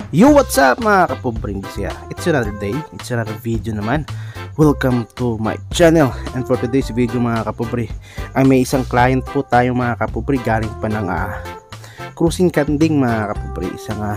Yo, what's up mga kapobring bisaya? It's another day, it's another video naman. Welcome to my channel. And for today's video mga kapobri, ay may isang client po tayo mga kapobri. Galing pa ng cruising kanding mga kapobri.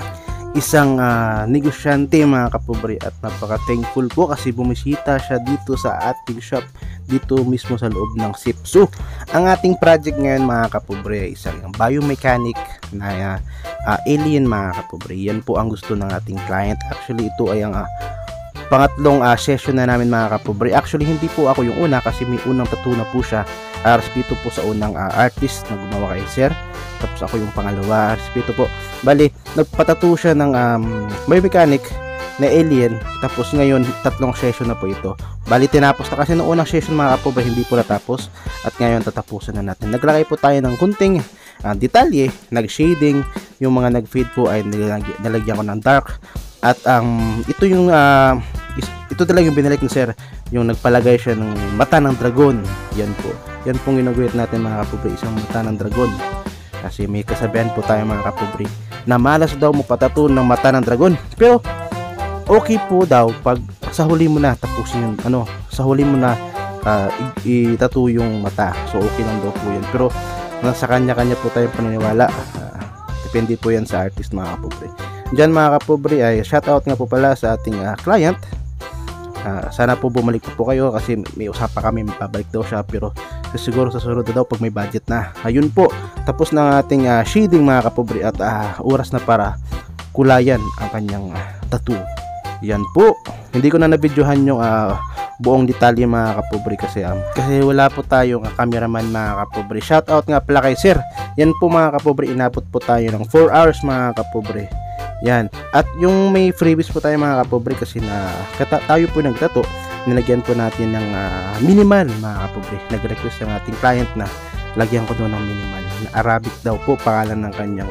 Isang negosyante mga kapobri. At napaka thankful po kasi bumisita siya dito sa ating shop, dito mismo sa loob ng Sipsu. Ang ating project ngayon mga kapobri ay isang biomechanic na alien mga kapobri. Yan po ang gusto ng ating client. Actually ito ay ang pangatlong session na namin mga kapobri. Actually hindi po ako yung una kasi may unang tattoo na po siya. Respeto po sa unang artist na gumawa kay sir. Tapos ako yung pangalawa. Respeto po. Bali nagpatattoo siya ng biomechanic na alien. Tapos ngayon tatlong session na po ito. Bali tinapos na kasi noong unang session mga kapobri hindi po natapos. At ngayon tatapusin na natin. Naglagay po tayo ng kunting detalye, nag-shading. Yung mga nag-fade po ay nilagyan ko ng dark. At ito yung ito talaga yung binalik ni sir, yung nagpalagay siya ng mata ng dragon. Yan po. Yan pong ginagawit natin mga kapobri, isang mata ng dragon. Kasi may kasabihan po tayo mga kapobri na malas daw mo patato ng mata ng dragon. Pero okay po daw pag sa huli mo na tapusin yung sa huli mo na i-tattoo yung mata. So okay lang daw po yan. Pero nasa kanya-kanya po tayong paniniwala. Depende po yan sa artist mga kapobri. Diyan mga kapobri ay shoutout nga po pala sa ating client. Sana po bumalik po kayo kasi may usapan kami mapabalik daw siya, pero siguro sa sunod daw pag may budget na. Ayun po, tapos na ating shading mga kapobri at oras na para kulayan ang kanyang tattoo. Yan po. Hindi ko na na-videohan yung buong detalye mga kapobri kasi wala po tayong cameraman mga kapobri. Shoutout nga pala kay sir. Yan po mga kapobri, inabot po tayo ng 4 hours mga kapobri. Yan. At yung may freebies po tayo mga kapobri kasi tayo po nagtato, nilagyan po natin ng minimal mga kapobri. Nag-request ang ating client na lagyan ko doon ng minimal. Arabic daw po pangalan ng kanyang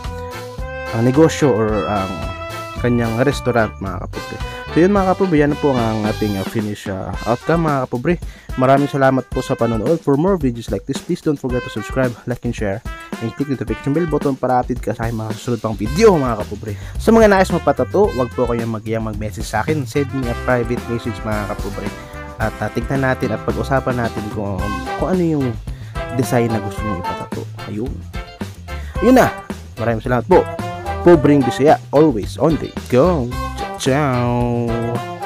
negosyo or kanyang restaurant mga kapobri. So yun mga kapobri, yan po ang ating finish outcome mga kapobri. Maraming salamat po sa panonood. For more videos like this, please don't forget to subscribe, like and share, and click the notification bell button para update ka sa aking mga susunod pang video mga kapobri. Sa mga nais magpatato, wag po kayong mag-message sa akin. Send me a private message mga kapobri. At tignan natin at pag-usapan natin kung ano yung design na gusto nyo ipatato. Ayun. Yun na. Maraming salamat po. Pobring Bisaya, always on the go. Ciao!